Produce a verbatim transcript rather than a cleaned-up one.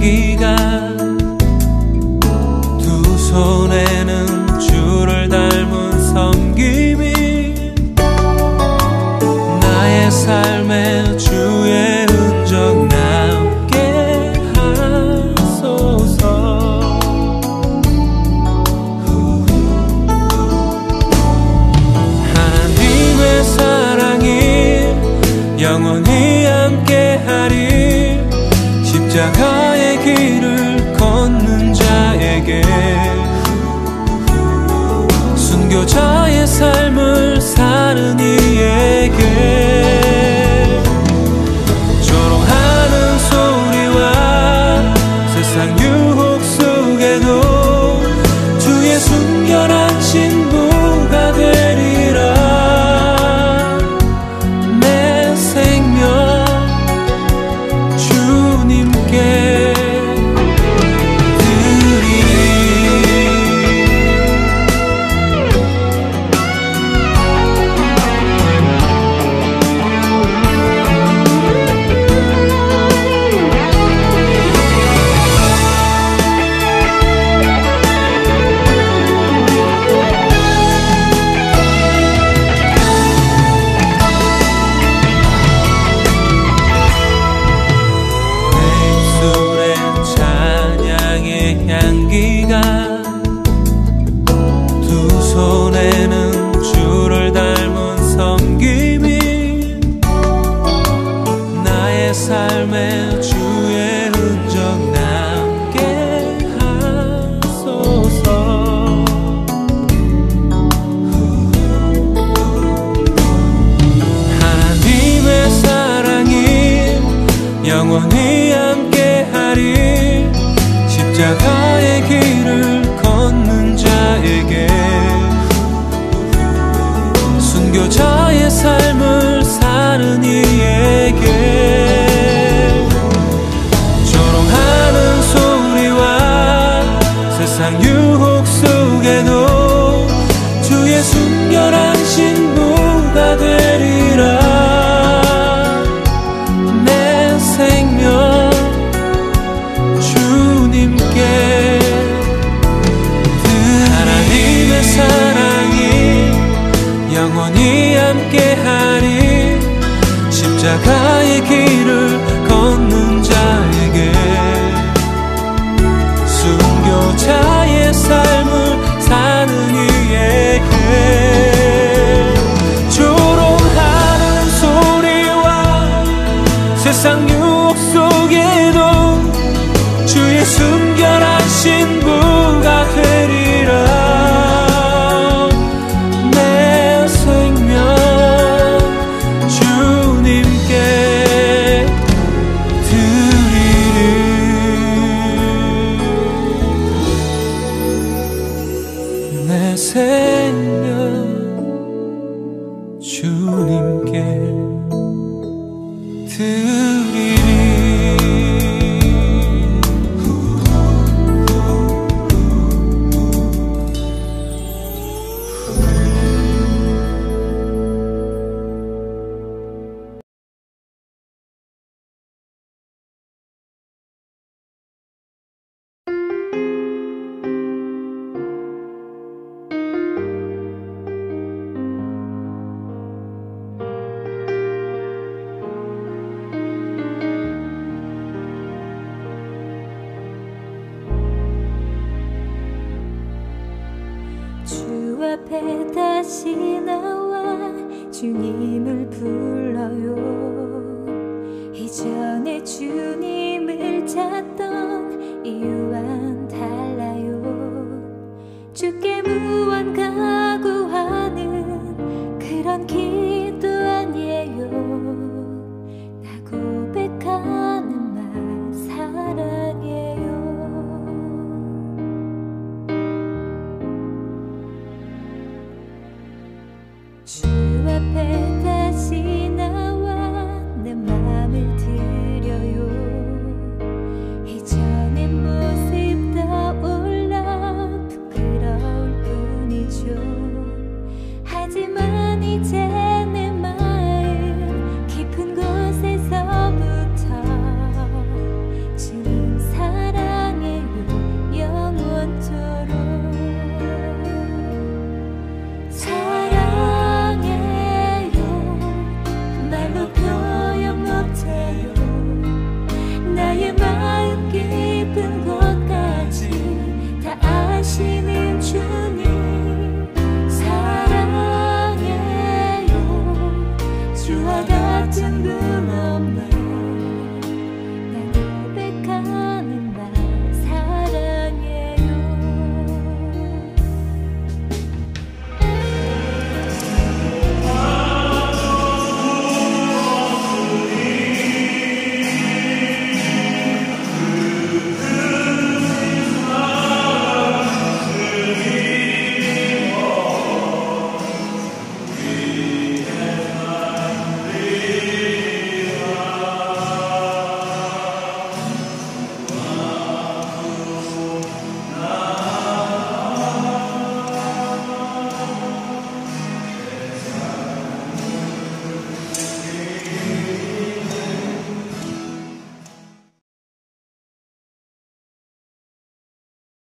향기가 두 손에는 주를 닮은 섬김이 나의 삶에 주의 흔적 남게 하소서. 하나님의 사랑이 영원히 함께하리. 십자가의 길을 걷는 자에게 순교자의 삶을 사는 이에게 조롱하는 소리와 세상 유혹 속에도 주의 순결한 신부가 되리라. 내 생명 주님께 향기가 두 손에는 주를 닮은 섬김이 나의 삶에 주의 흔적 남게 하소서. 하나님의 사랑이 영원히 함께하리. 십자가의 길을 걷는 자에게 순교자의 삶을 사는 이에게 조롱하는 소리와 세상 유혹 속에도 주의 순결한 신부가 되리라. 내 생명 하나님의 사랑이 영원히 함께하리. 십자가의 길을 걷는 자에게 순교자의 삶을 사는 이에게 조롱하는 소리와 세상 유혹 속에도 주의 순결한 신부가 되리라. 내 생명 주님께 드리리. 내 생명 주님께 드리리. 주 앞에 다시 나와 주님을 불러요. 이전에 주님을 찾던 이유